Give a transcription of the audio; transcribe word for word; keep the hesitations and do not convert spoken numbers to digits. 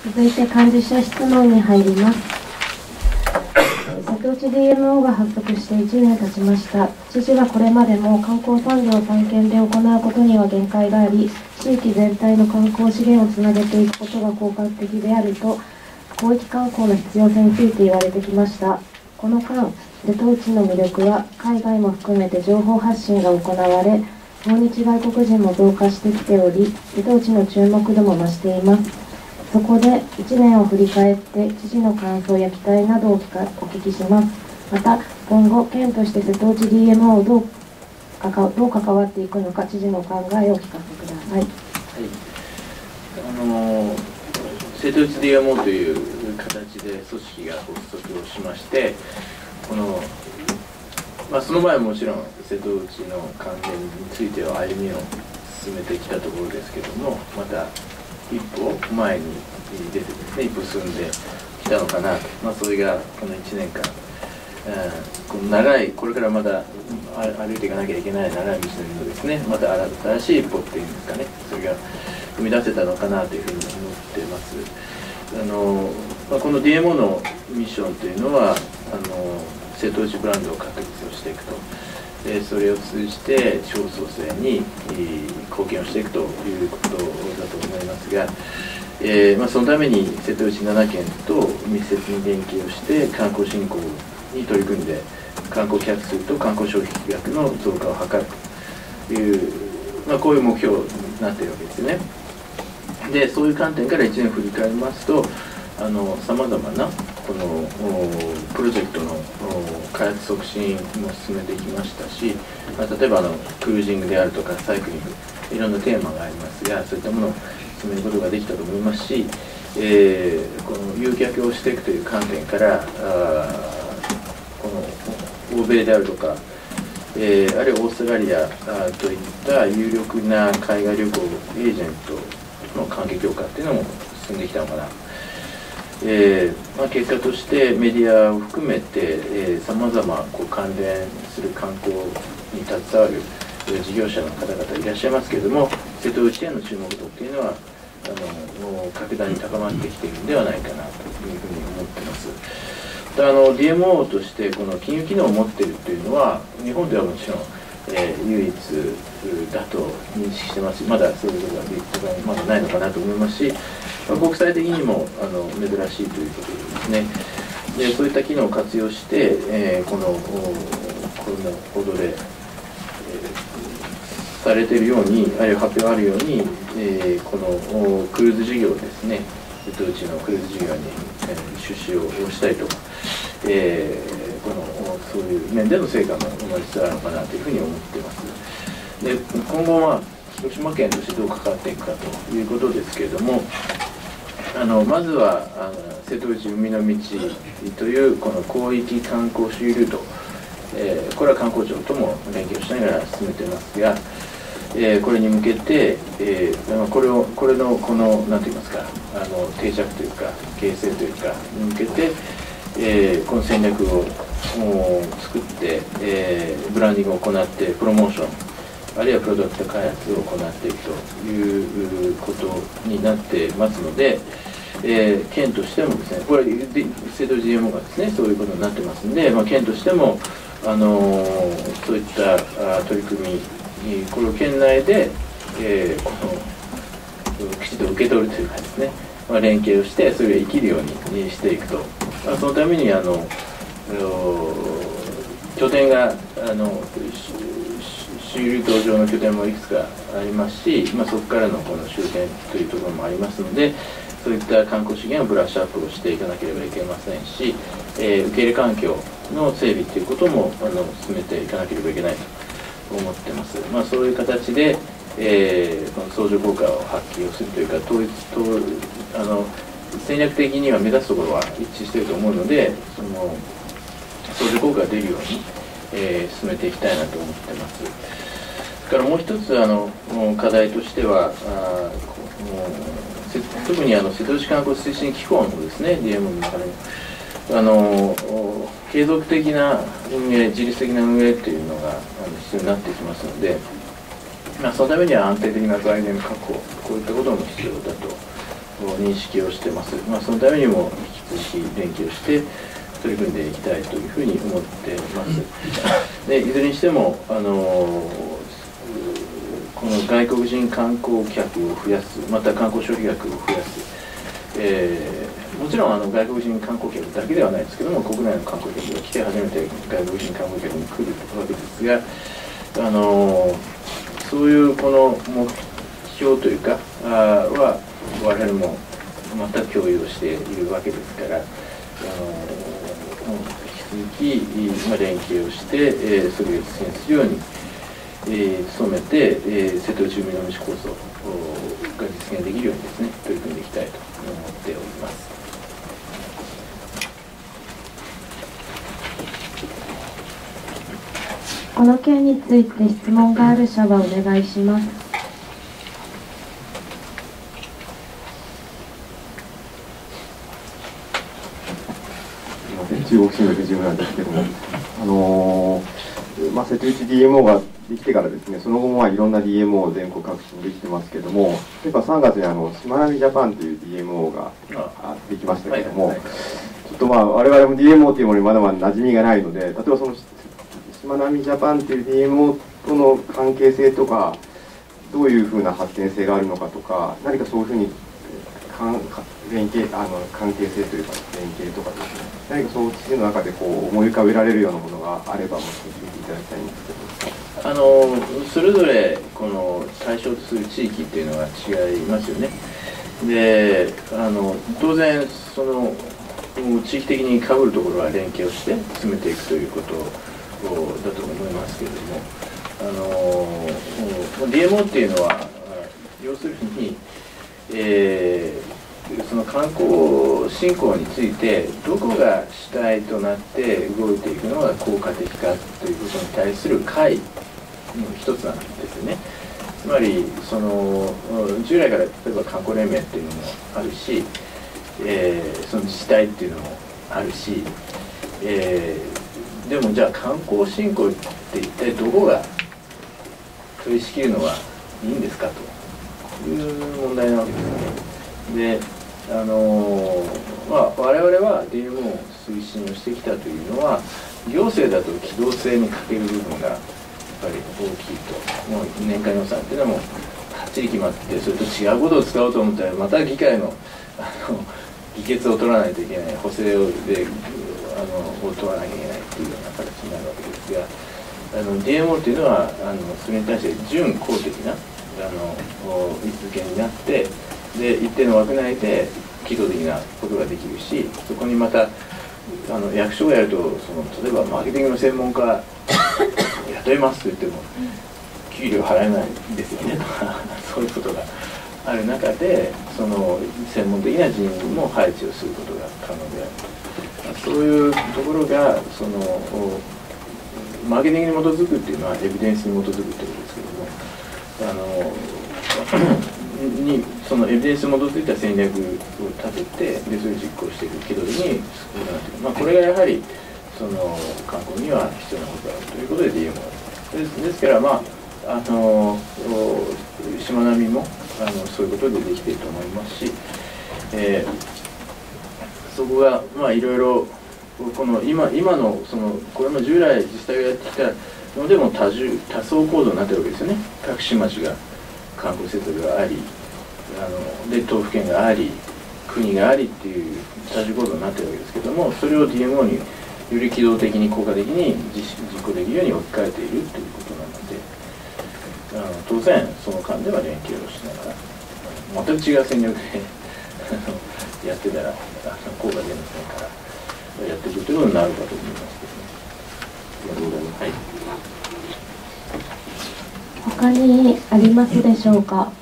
続いて幹事社質問に入ります。瀬戸内 ディーエムオー が発足していちねん経ちました。知事はこれまでも観光産業探検で行うことには限界があり、地域全体の観光資源をつなげていくことが効果的であると、広域観光の必要性について言われてきました。この間、瀬戸内の魅力は海外も含めて情報発信が行われ、訪日外国人も増加してきており、瀬戸内の注目度も増しています。そこでいちねんを振り返って知事の感想や期待などをお聞きします。また今後県として瀬戸内 ディーエムオー をどうかかどう関わっていくのか知事のお考えをお聞かせください。はい、 あの瀬戸内 ディーエムオー という形で組織が発足をしまして、このまあ、その前ももちろん瀬戸内の関連については歩みを進めてきたところですけども、また一歩前に出てですね、一歩進んできたのかなと、まあ、それがこのいちねんかん、この長い、これからまた歩いていかなきゃいけない長い道のりをですね、また新しい一歩っていうんですかね、それが踏み出せたのかなというふうに思ってます。あのまあ、この ディーエムオー のミッションというのは、あの瀬戸内ブランドを確立をしていくと。でそれを通じて地方創生に貢献をしていくということだと思いますが、えーまあ、そのために瀬戸内ななけんと密接に連携をして観光振興に取り組んで、観光客数と観光消費額の増加を図るという、まあ、こういう目標になっているわけですね。でそういう観点からいちねん振り返りますと、さまざまなこのプロジェクトの開発促進も進めてきましたし、まあ、例えばあのクルージングであるとかサイクリング、いろんなテーマがありますが、そういったものを進めることができたと思いますし、えー、この誘客をしていくという観点からあこの欧米であるとか、えー、あるいはオーストラリアといった有力な海外旅行エージェントの関係強化っていうのも進んできたのかな。えーまあ、結果としてメディアを含めてさまざま関連する観光に携わる事業者の方々いらっしゃいますけれども、瀬戸内への注目度っていうのはあの格段に高まってきているのではないかなというふうに思っています。あの ディーエムオー としてこの金融機能を持っているというのは日本ではもちろん、えー、唯一だと認識してますし、まだそういうことがまだないのかなと思いますし、国際的にもあの珍しいということですね。でそういった機能を活用して、えー、このこの報道で、えー、されているように、あるいは発表があるように、えー、このクルーズ事業ですね、瀬戸内のクルーズ事業に、えー、出資をしたいとか、えー、このそういう面での成果も生まれつつあるのかなというふうに思っています。で今後は広島県としてどう関わっていくかということですけれども、あのまずはあの瀬戸内海の道というこの広域観光周遊ルート、えー、これは観光庁とも連携をしながら進めていますが、えー、これに向けて、えー、これをこれのこの何て言いますか、あの定着というか形成というかに向けて、えー、この戦略を作って、えー、ブランディングを行ってプロモーション、あるいはプロダクト開発を行っていくということになってますので、えー、県としてもですね、これ瀬戸内 ディーエムオー がですねそういうことになってますんで、まあ、県としても、あのー、そういったあ取り組み、これを県内で、えー、このきちんと受け取るというかですね、まあ、連携をしてそれが生きるようにしていくと、まあ、そのためにあの拠点があの周遊ルート上の拠点もいくつかありますし、まあ、そこからのこの終点というところもありますので、そういった観光資源をブラッシュアップをしていかなければいけませんし、えー、受け入れ環境の整備ということもあの進めていかなければいけないと思ってます。まあ、そういう形で、えー、この相乗効果を発揮をするというか、統一統あの戦略的には目指すところは一致していると思うので、その相乗効果が出るように、えー、進めていきたいなと思ってます。それからもう一つあの課題としては、あ特にあの瀬戸内観光推進機構のですね ディーエムオー の中であの継続的な運営、自律的な運営というのがあの必要になってきますので、まあ、そのためには安定的な財源確保、こういったことも必要だと認識をしてます。まあ、そのためにも引き続き連携をして取り組んでいきたいというふうに思っています。でいずれにしてもあのこの外国人観光客を増やす、また観光消費額を増やす、えー、もちろんあの外国人観光客だけではないですけども、国内の観光客が来て初めて外国人観光客に来るわけですが、あのそういうこの目標というかあは我々も全く共有をしているわけですから、あの引き続き、まあ、連携をして、えー、それを実現するように、えー、努めて、えー、瀬戸内海の道構想が実現できるようにですね、取り組んでいきたいと思っております。 この件について質問がある者はお願いします。 中国新聞藤村ですけども、あのーまあ、瀬戸内 ディーエムオー ができてからですね、その後もまあいろんな ディーエムオー 全国各地にできてますけども、例えばさんがつにあのしまなみジャパンという ディーエムオー ができましたけども、ちょっとまあ我々も ディーエムオー というものにまだまだ馴染みがないので、例えばそのしまなみジャパンという ディーエムオー との関係性とか、どういうふうな発展性があるのかとか、何かそういうふうに連携あの関係性というか連携とかですね、何かそういうの中でこう思い浮かべられるようなものがあればもう少し聞いていただきたいんですけど。 あのそれぞれこの対象とする地域っていうのが違いますよね。であの当然その地域的に被るところは連携をして進めていくということだと思いますけれども、あの ディーエムオー っていうのは要するに、えー、その観光振興についてどこが主体となって動いていくのが効果的かということに対する会の一つなんですよね。つまりその従来から例えば観光連盟っていうのもあるし、えー、その自治体っていうのもあるし、えー、でもじゃあ観光振興って一体どこが取り仕切るのがいいんですかという問題なわけですね。であのまあ、我々は ディーエムオー を推進をしてきたというのは、行政だと機動性に欠ける部分がやっぱり大きいと。もう年間予算っていうのはもうはっきり決まって、それと違うことを使おうと思ったらまた議会のあの議決を取らないといけない、補正をであのを取らなきゃいけないっていうような形になるわけですが、あの ディーエムオー っていうのはあのそれに対して準公的なあの位置づけになって、で一定の枠内で機動的なことができるし、そこにまたあの役所がやると、その例えばマーケティングの専門家雇いますと言っても給料払えないんですよねとかそういうことがある中で、その専門的な人員も配置をすることが可能である。そういうところがそのマーケティングに基づくっていうのはエビデンスに基づくってことですけども、あのにそのエビデンスに基づいた戦略を立てて、でそれを実行していく軌道に進むなっていう、まあ、これがやはりその観光には必要なことだということで ディーエムオー です。ですから、まあ、あのしまなみもあのそういうことでできていると思いますし、えー、そこがまあいろいろこの今今のそのこれも従来自治体がやってきたのでも多重多層構造になってるわけですよね。各市町が観光設備があり、あので都府県があり、国がありっていう多重構造になってるわけですけども、それを ディーエムオー により機動的に効果的に実行できるように置き換えているということなので、あの当然その間では連携をしながら全く違う戦略でやってたら効果出ませんからやっていくということになるかと思いますけどね。ありがとうございます。はい。 他にありますでしょうか。